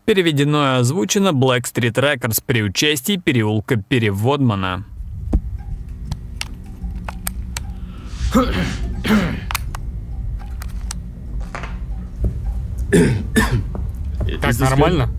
Переведено и озвучено Black Street Records при участии Переулка Переводмана. Так нормально?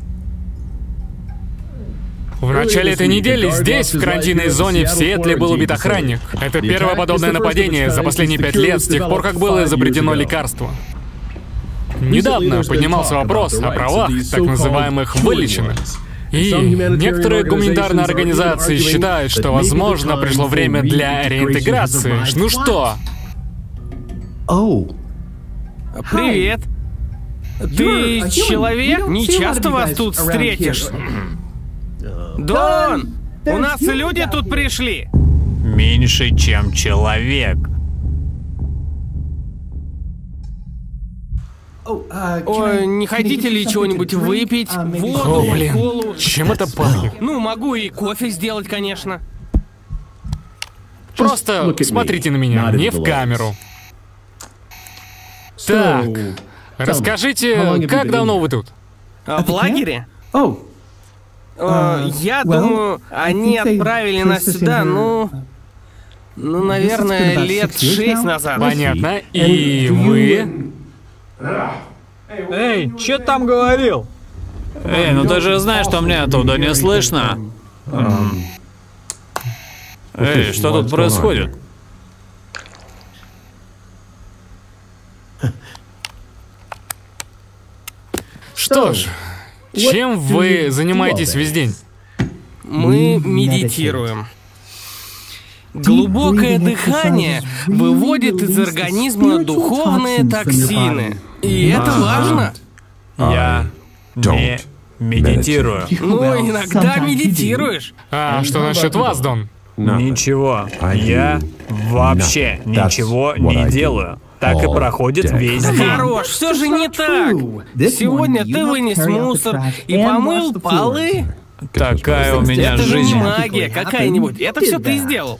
В начале этой недели здесь, в карантинной зоне, в Сиэтле был убит охранник. Это первое подобное нападение за последние 5 лет, с тех пор, как было изобретено лекарство. Недавно поднимался вопрос о правах так называемых вылеченных. И некоторые гуманитарные организации считают, что, возможно, пришло время для реинтеграции. Ну что? Привет. Ты человек? Не часто вас тут встретишь. Дон! У нас люди тут пришли. Меньше, чем человек. Ой, не хотите ли чего-нибудь выпить? Воду, О, блин, колу? чем это пахнет? Ну, могу и кофе сделать, конечно. Просто смотрите на меня, не в камеру. Так, расскажите, как давно вы тут? В лагере? Я думаю, они отправили нас сюда, наверное, лет 6 назад. Понятно. И вы? Эй, чё ты там говорил? Эй, ну ты же знаешь, что мне оттуда не слышно. Эй, что тут происходит? Что ж, чем вы занимаетесь весь день? Мы медитируем. Глубокое дыхание выводит из организма духовные токсины. И это важно. Я не медитирую. Ну, иногда медитируешь. А что насчет вас, Дон? Ничего. Я вообще ничего не делаю. Так и проходит весь Да день. хорош, все же не так. Сегодня ты вынес мусор и помыл полы. Такая у меня Это же не жизнь. магия какая-нибудь. Это все ты сделал.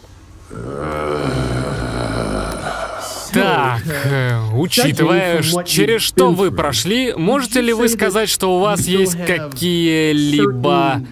Так, учитывая, через что вы прошли, можете ли вы сказать, что у вас есть какие-либо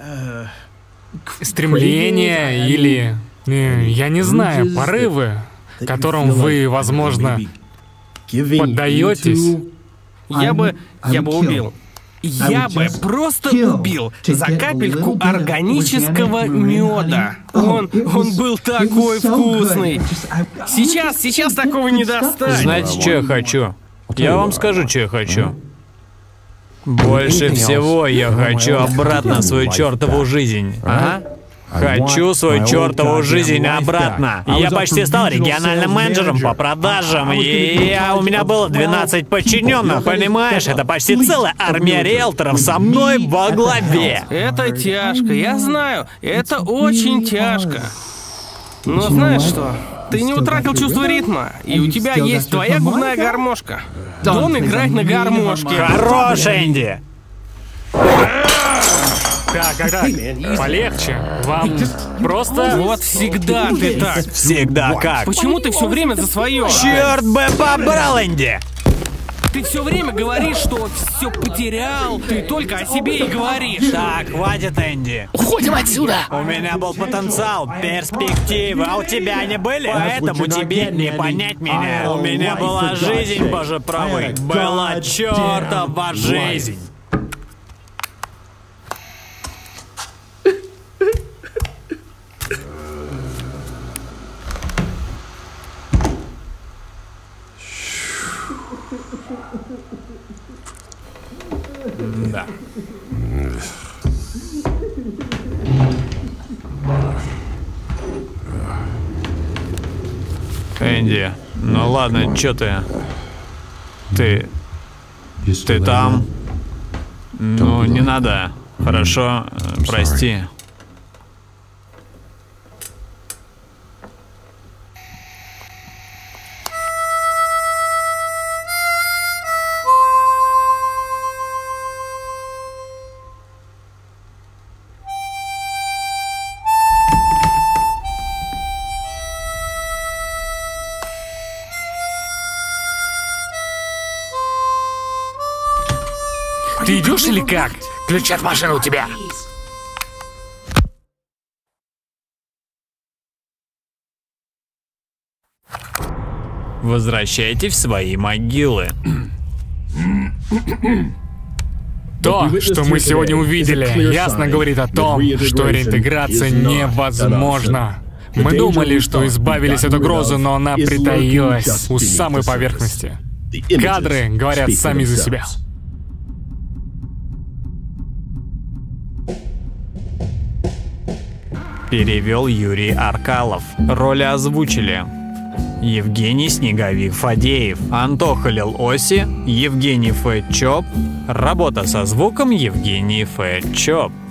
стремления или, я не знаю, порывы, которым вы, возможно, поддаетесь? Я бы убил. Я бы просто убил за капельку органического меда. Он был такой вкусный. Сейчас такого не достать. Знаете, что я хочу? Я вам скажу, что я хочу. Больше всего я хочу обратно свою чертову жизнь. Ага. Хочу свою чертову жизнь обратно. Я почти стал региональным менеджером по продажам, и у меня было 12 подчиненных, понимаешь? Это почти целая армия риэлторов со мной во главе. Это тяжко, я знаю. Это очень тяжко. Но знаешь что? Ты не утратил чувство ритма, и у тебя есть твоя губная гармошка. Дон играет на гармошке. Хорош, Энди! Так, полегче. Вам просто... Вот всегда ты так. Всегда как? Почему ты все время за свое? Черт бы побрал, Энди! Ты все время говоришь, что все потерял. Ты только о себе и говоришь. Так, хватит, Энди. Уходим отсюда! У меня был потенциал, перспективы, а у тебя не были? Поэтому тебе не понять меня. У меня была жизнь, боже правый. Была чертова жизнь. Да. Энди, ну ладно, чё ты? Ты там? Ну, не надо. Хорошо, прости. Ты идешь или как? Ключи от машины у тебя. Возвращайтесь в свои могилы. То, что мы сегодня увидели, ясно говорит о том, что реинтеграция невозможна. Мы думали, что избавились от угрозы, но она притаилась у самой поверхности. Кадры говорят сами за себя. Перевел Юрий Аркалов. Роли озвучили: Евгений Снеговик Фадеев, Антоха Лил-Оси, Евгений Ф. Чоп. Работа со звуком Евгений Ф. Чоп.